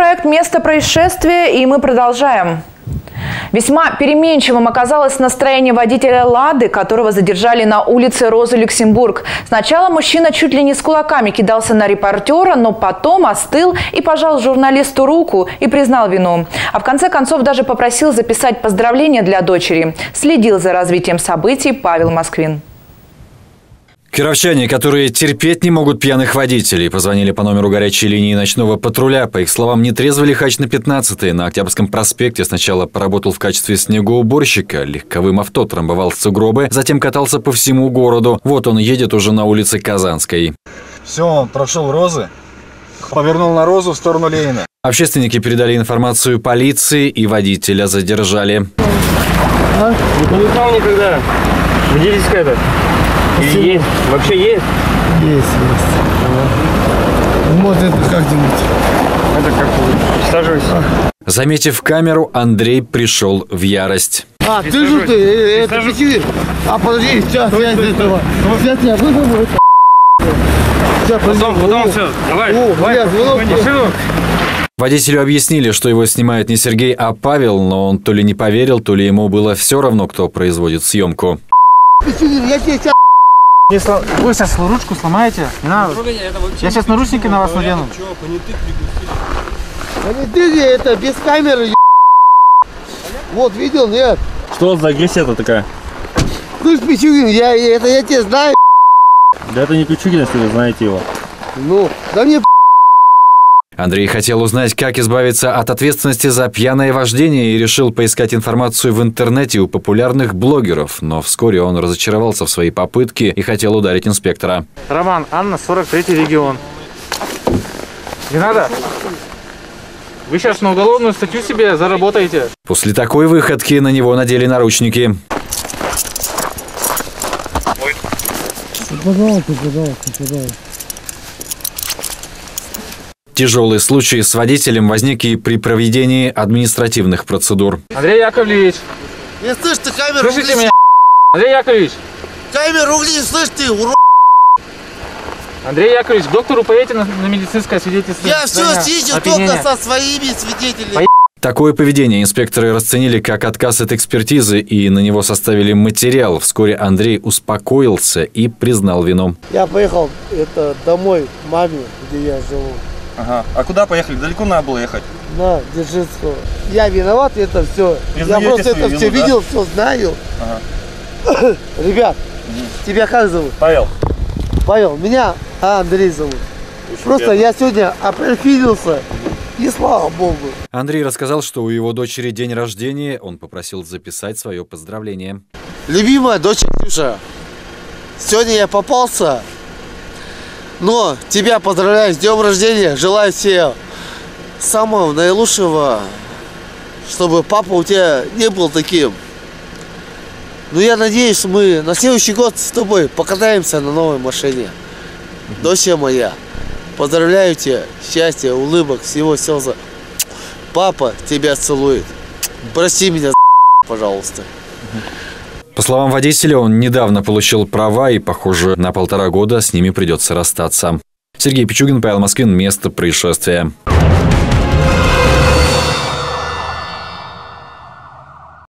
проект «Место происшествия», и мы продолжаем. Весьма переменчивым оказалось настроение водителя «Лады», которого задержали на улице Розы Люксембург. Сначала мужчина чуть ли не с кулаками кидался на репортера, но потом остыл и пожал журналисту руку и признал вину. А в конце концов даже попросил записать поздравления для дочери. Следил за развитием событий Павел Москвин. Кировчане, которые терпеть не могут пьяных водителей, позвонили по номеру горячей линии ночного патруля. По их словам, нетрезвый лихач на 15-й на Октябрьском проспекте сначала поработал в качестве снегоуборщика, легковым авто трамбовал сугробы, затем катался по всему городу. Вот он едет уже на улице Казанской. Все, он прошел Розы, повернул на Розу в сторону Ленина. Общественники передали информацию полиции и водителя задержали. Не узнал никогда. Водительская-то? Или есть? Вообще есть? Есть. Может, это как-нибудь. Это как присаживайся. Заметив камеру, Андрей пришел в ярость. А, ты же ты, это пяти. А, подожди, сейчас я этого. Сейчас я вызову. Потом все, давай. Водителю объяснили, что его снимает не Сергей, а Павел, но он то ли не поверил, то ли ему было все равно, кто производит съемку. Я тебе Вы сейчас ручку сломаете? Не надо. Я сейчас наручники на вас надену. Ты это без камеры. Вот, видел, нет? Что за агрессия-то такая? Слышь, Пичугин, я тебя знаю. Да это не Пичугин, если вы знаете его. Ну, да мне Андрей хотел узнать, как избавиться от ответственности за пьяное вождение и решил поискать информацию в интернете у популярных блогеров. Но вскоре он разочаровался в своей попытке и хотел ударить инспектора. Роман, Анна, 43-й регион. Не надо? Вы сейчас на уголовную статью себе заработаете. После такой выходки на него надели наручники. Пожалуйста. Тяжелый случай с водителем возник и при проведении административных процедур. Андрей Яковлевич. Не слышь, ты камеру Слышите меня? Андрей Яковлевич. Камеру угли, слышь ты, урод. Андрей Яковлевич, к доктору поедете на медицинское свидетельство. Я все съездил только со своими свидетелями. Такое поведение инспекторы расценили как отказ от экспертизы и на него составили материал. Вскоре Андрей успокоился и признал вину. Я поехал домой к маме, где я живу. Ага. А куда поехали? Далеко надо было ехать? На Дзержинского. Я виноват, это все. Я просто это все видел, все знаю. Ага. Ребят, тебя как зовут? Павел. Павел, меня Андрей зовут. Просто я сегодня определился, и слава богу. Андрей рассказал, что у его дочери день рождения, он попросил записать свое поздравление. Любимая дочь Ксюша, сегодня я попался, но тебя поздравляю с днем рождения, желаю тебе самого наилучшего, чтобы папа у тебя не был таким. Но я надеюсь, мы на следующий год с тобой покатаемся на новой машине. Доча моя, поздравляю тебя, счастья, улыбок, всего сердца. Папа тебя целует. Прости меня, пожалуйста. По словам водителя, он недавно получил права и, похоже, на 1,5 года с ними придется расстаться. Сергей Пичугин, Павел Москвин. Место происшествия.